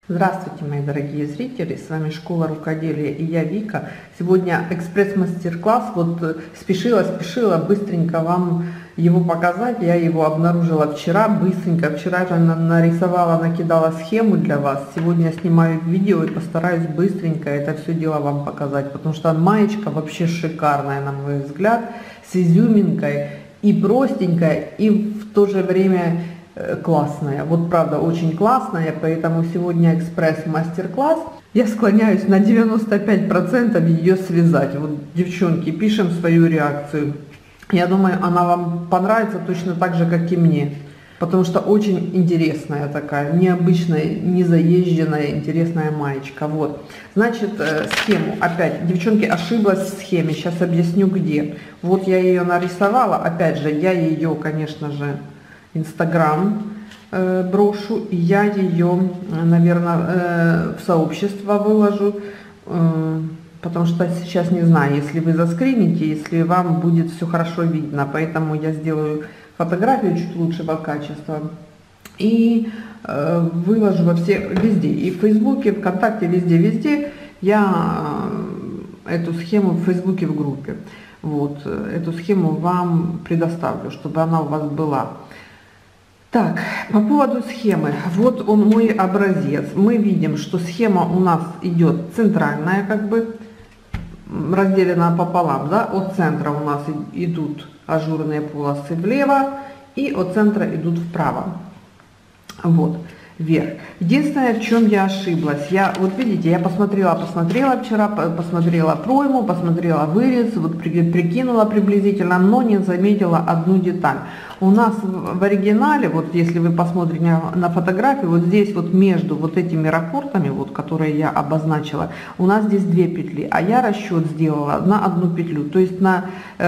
Здравствуйте, мои дорогие зрители, с вами Школа Рукоделия и я Вика. Сегодня экспресс-мастер-класс, спешила быстренько вам его показать. Я его обнаружила вчера, быстренько, вчера же нарисовала, накидала схему для вас. Сегодня снимаю видео и постараюсь быстренько это все дело вам показать, потому что маечка вообще шикарная, на мой взгляд, с изюминкой и простенькая, и в то же время классная. Вот правда очень классная, поэтому сегодня экспресс-мастер-класс. Я склоняюсь на 95% ее связать. Вот, девчонки, пишем свою реакцию. Я думаю, она вам понравится точно так же, как и мне. Потому что очень интересная такая, необычная, незаезженная, интересная маечка. Вот. Значит, схему. Опять, девчонки, ошиблась в схеме. Сейчас объясню где. Вот я ее нарисовала. Опять же, я ее, конечно же, Инстаграм брошу, и я ее, наверное, в сообщество выложу, потому что сейчас не знаю, если вы заскрините, если вам будет все хорошо видно, поэтому я сделаю фотографию чуть лучшего качества и выложу везде, и в Фейсбуке, ВКонтакте, везде я эту схему в Фейсбуке в группе, вот, эту схему вам предоставлю, чтобы она у вас была. Так, по поводу схемы, вот он мой образец. Мы видим, что схема у нас идет центральная, как бы разделена пополам, да, от центра у нас идут ажурные полосы влево и от центра идут вправо, вот, вверх. Единственное, в чем я ошиблась, вот видите, я посмотрела вчера, посмотрела пройму, посмотрела вырез, вот прикинула приблизительно, но не заметила одну деталь. У нас в оригинале, вот если вы посмотрите на фотографию, вот здесь вот между вот этими раппортами, вот которые я обозначила, у нас здесь 2 петли, а я расчет сделала на 1 петлю, то есть на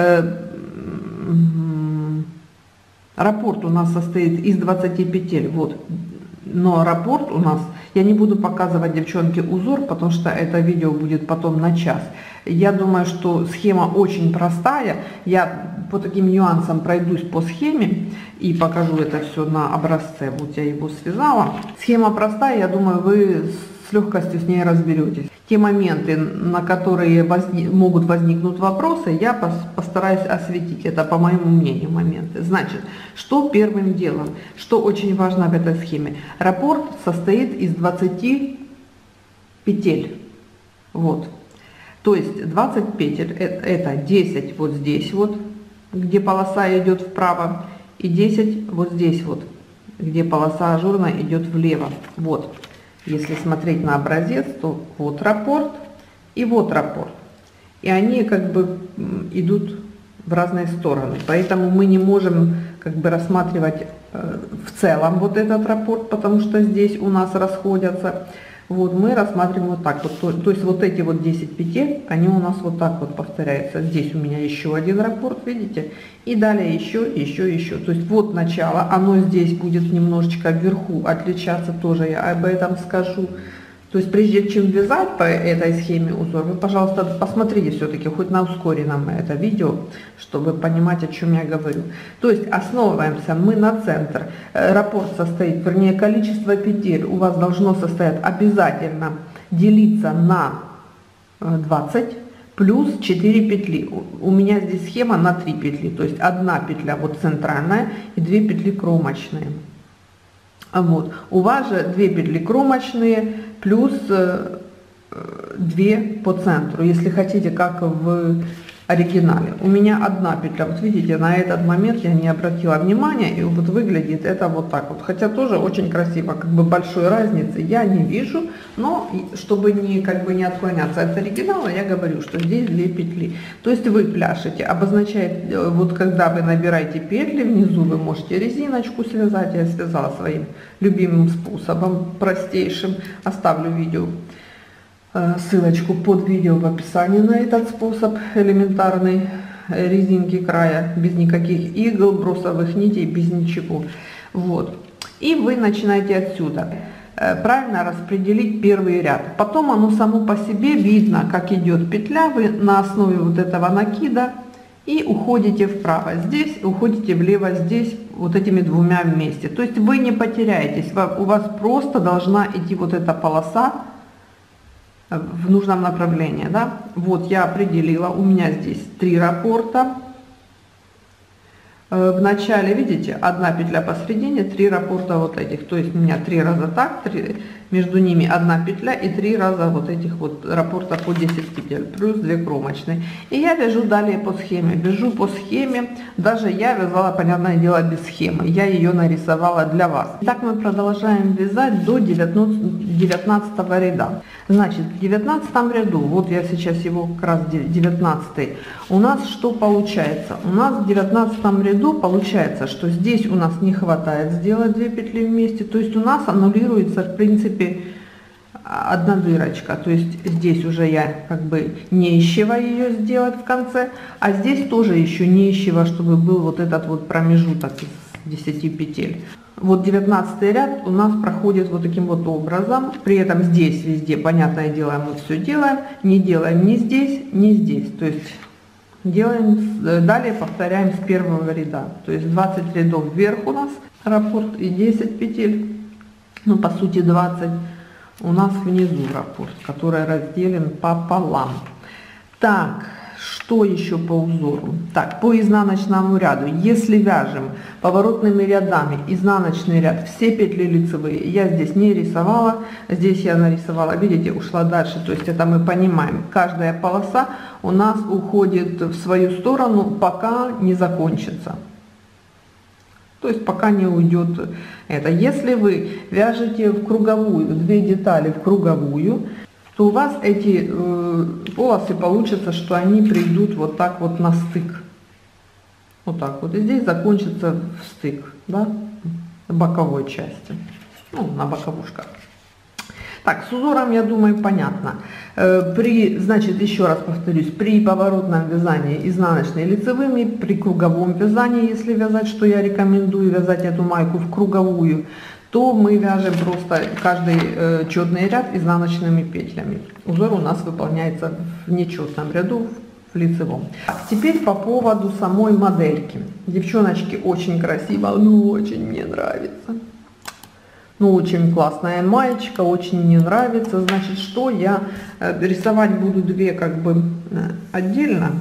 раппорт у нас состоит из 20 петель, вот. Но раппорт у нас, я не буду показывать, девчонки, узор, потому что это видео будет потом на час. Я думаю, что схема очень простая. Я по таким нюансам пройдусь по схеме и покажу это все на образце. Вот я его связала. Схема простая, я думаю, вы с легкостью с ней разберетесь. Те моменты, на которые могут возникнуть вопросы, я постараюсь осветить. Это, по моему мнению, моменты. Значит, что первым делом, что очень важно в этой схеме. Раппорт состоит из 20 петель. Вот. То есть 20 петель, это 10 вот здесь вот, где полоса идет вправо, и 10 вот здесь вот, где полоса ажурная идет влево. Вот. Если смотреть на образец, то вот раппорт и вот раппорт. И они как бы идут в разные стороны. Поэтому мы не можем как бы рассматривать в целом вот этот раппорт, потому что здесь у нас расходятся. Вот мы рассматриваем вот так вот. То есть вот эти вот 10 петель, они у нас вот так вот повторяются. Здесь у меня еще один раппорт, видите? И далее еще. То есть вот начало, оно здесь будет немножечко вверху отличаться, тоже я об этом скажу. То есть прежде чем вязать по этой схеме узор, вы, пожалуйста, посмотрите все-таки хоть на ускоренном это видео, чтобы понимать, о чем я говорю. То есть основываемся мы на центр. Раппорт состоит, вернее, количество петель у вас должно состоять обязательно делиться на 20 плюс 4 петли. У меня здесь схема на 3 петли, то есть 1 петля вот центральная и 2 петли кромочные. Вот. У вас же 2 петли кромочные плюс 2 по центру, если хотите, как в оригинале. У меня 1 петля, вот видите, на этот момент я не обратила внимания, и вот выглядит это вот так вот. Хотя тоже очень красиво, как бы большой разницы я не вижу, но чтобы как бы не отклоняться от оригинала, я говорю, что здесь 2 петли. То есть вы пляшете, обозначает, вот когда вы набираете петли, внизу вы можете резиночку связать, я связала своим любимым способом, простейшим, оставлю видео. Ссылочку под видео в описании на этот способ элементарной резинки края, без никаких игл, бросовых нитей, без ничего. Вот. И вы начинаете отсюда правильно распределить первый ряд. Потом оно само по себе видно, как идет петля, вы на основе вот этого накида и уходите вправо здесь, уходите влево здесь, вот этими двумя вместе. То есть вы не потеряетесь, у вас просто должна идти вот эта полоса в нужном направлении, да. Вот я определила, у меня здесь 3 раппорта. В начале, видите, 1 петля посередине, 3 раппорта вот этих, то есть у меня 3 раза так, 3, между ними 1 петля и 3 раза вот этих вот раппорта по 10 петель, плюс 2 кромочные. И я вяжу далее по схеме, вяжу по схеме, даже я вязала, понятное дело, без схемы, я ее нарисовала для вас. Так мы продолжаем вязать до 19 ряда. Значит, в 19 ряду, вот я сейчас его как раз 19, у нас что получается? У нас в 19 ряду получается, что здесь у нас не хватает сделать 2 петли вместе, то есть у нас аннулируется в принципе 1 дырочка, то есть здесь уже я как бы неищего ее сделать в конце, а здесь тоже еще неищего, чтобы был вот этот вот промежуток из 10 петель. Вот 19 ряд у нас проходит вот таким вот образом, при этом здесь везде, понятное дело, мы все делаем, не делаем ни здесь, ни здесь, то есть делаем, далее повторяем с первого ряда, то есть 20 рядов вверх у нас раппорт и 10 петель, ну по сути 20 у нас внизу раппорт, который разделен пополам. Так, что еще по узору? Так, по изнаночному ряду, если вяжем поворотными рядами изнаночный ряд, все петли лицевые я здесь не рисовала, здесь я нарисовала, видите, ушла дальше, то есть это мы понимаем, каждая полоса у нас уходит в свою сторону, пока не закончится. То есть пока не уйдет это. Если вы вяжете в круговую, 2 детали в круговую, то у вас эти полосы получится, что они придут вот так вот на стык. Вот так вот. И здесь закончится в стык, да, боковой части, ну, на боковушках. Так, с узором, я думаю, понятно. Значит, еще раз повторюсь, при поворотном вязании изнаночной лицевыми, при круговом вязании, если вязать, что я рекомендую вязать эту майку в круговую, то мы вяжем просто каждый четный ряд изнаночными петлями. Узор у нас выполняется в нечетном ряду, в лицевом. Теперь по поводу самой модельки. Девчоночки, очень красиво, ну очень мне нравится. Ну, очень классная маечка, очень мне нравится. Значит, что я рисовать буду 2 как бы отдельно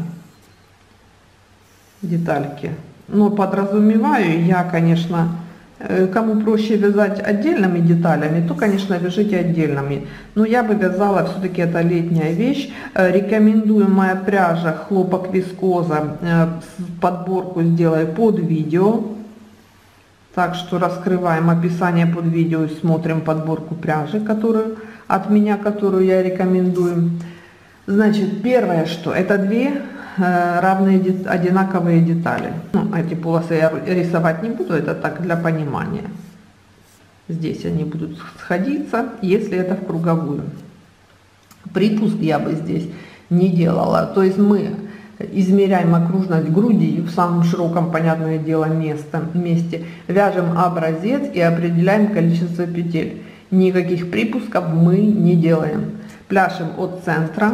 детальки. Но подразумеваю я, конечно, кому проще вязать отдельными деталями, то, конечно, вяжите отдельными. Но я бы вязала, все-таки это летняя вещь. Рекомендуемая пряжа хлопок вискоза, подборку сделаю под видео. Так что раскрываем описание под видео и смотрим подборку пряжи, которую от меня, которую я рекомендую. Значит, первое, что это 2 равные одинаковые детали. Ну, эти полосы я рисовать не буду, это так для понимания. Здесь они будут сходиться, если это в круговую. Припуск я бы здесь не делала. То есть мы измеряем окружность груди в самом широком, понятное дело, месте, вяжем образец и определяем количество петель. Никаких припусков мы не делаем. Пляшем от центра,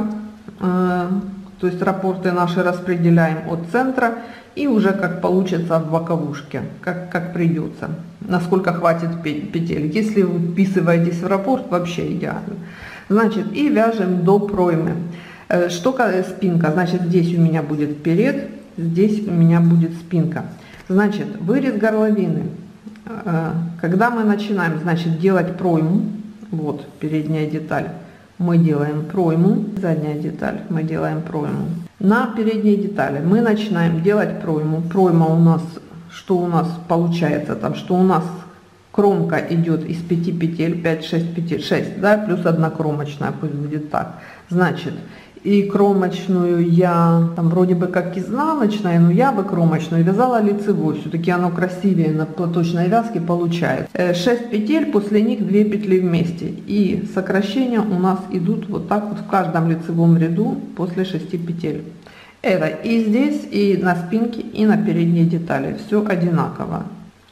то есть раппорты наши распределяем от центра и уже как получится в боковушке, как придется, насколько хватит петель. Если вы вписываетесь в раппорт, вообще идеально. Значит, и вяжем до проймы. Что спинка, значит, здесь у меня будет вперед, здесь у меня будет спинка. Значит, вырез горловины. Когда мы начинаем, значит, делать пройму, вот передняя деталь, мы делаем пройму, задняя деталь, мы делаем пройму. На передней детали мы начинаем делать пройму. Пройма у нас, что у нас получается там, что у нас кромка идет из 5 петель, 5-6 петель, 6, да, плюс 1 кромочная, пусть будет так. Значит, и кромочную я там вроде бы как изнаночная, но я бы кромочную вязала лицевой, все-таки оно красивее на платочной вязке получается. 6 петель, после них 2 петли вместе, и сокращения у нас идут вот так вот в каждом лицевом ряду после 6 петель. Это и здесь, и на спинке, и на передней детали, все одинаково.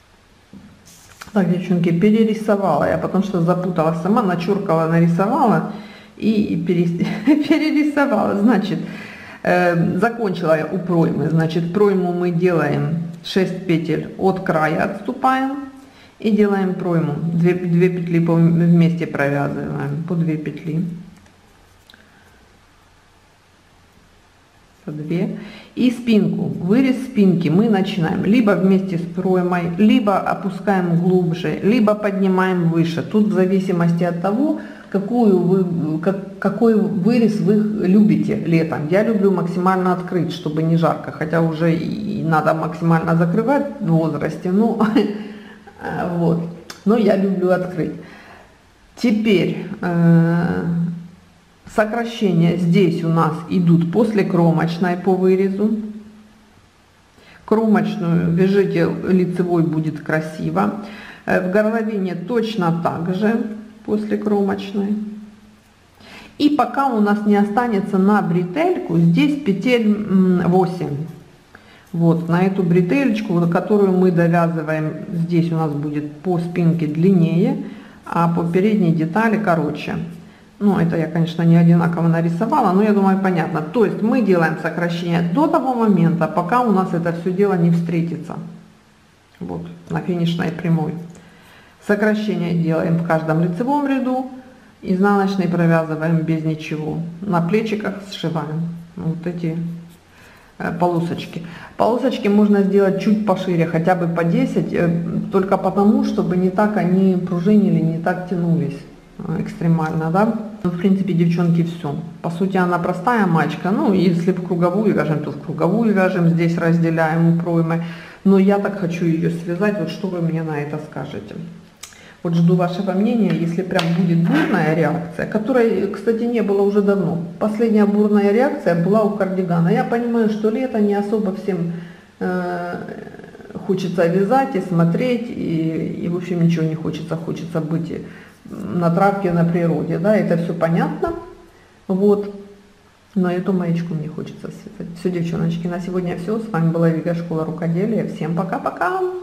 Так, девчонки, перерисовала я, потому что запуталась сама, начеркала, нарисовала и перерисовала. Значит, закончила я у проймы. Значит, пройму мы делаем 6 петель от края отступаем и делаем пройму. 2 петли вместе провязываем по 2 петли. По 2. И спинку, вырез спинки мы начинаем либо вместе с проймой, либо опускаем глубже, либо поднимаем выше. Тут в зависимости от того, какой вырез вы любите летом. Я люблю максимально открыть, чтобы не жарко, хотя уже и надо максимально закрывать в возрасте, но, вот. Но я люблю открыть. Теперь сокращения здесь у нас идут после кромочной по вырезу. Кромочную вяжите лицевой, будет красиво. В горловине точно так же после кромочной. И пока у нас не останется на бретельку здесь петель 8. Вот на эту бретелечку, которую мы довязываем, здесь у нас будет по спинке длиннее, а по передней детали короче. Ну, это я, конечно, не одинаково нарисовала, но я думаю, понятно. То есть мы делаем сокращение до того момента, пока у нас это все дело не встретится. Вот, на финишной прямой. Сокращение делаем в каждом лицевом ряду, изнаночный провязываем без ничего. На плечиках сшиваем вот эти полосочки. Полосочки можно сделать чуть пошире, хотя бы по 10, только потому, чтобы не так они пружинили, не так тянулись экстремально, да. Ну, в принципе, девчонки, все. По сути, она простая маечка. Ну, если в круговую вяжем, то в круговую вяжем, здесь разделяем у проймы. Но я так хочу ее связать. Вот что вы мне на это скажете? Вот жду вашего мнения, если прям будет бурная реакция, которой, кстати, не было уже давно. Последняя бурная реакция была у кардигана. Я понимаю, что лето не особо всем хочется вязать и смотреть, и в общем ничего не хочется, хочется быть на травке, на природе, да, это все понятно, вот, но эту маечку мне хочется связать. Все, девчоночки, на сегодня все, с вами была Вика, школа рукоделия, всем пока-пока!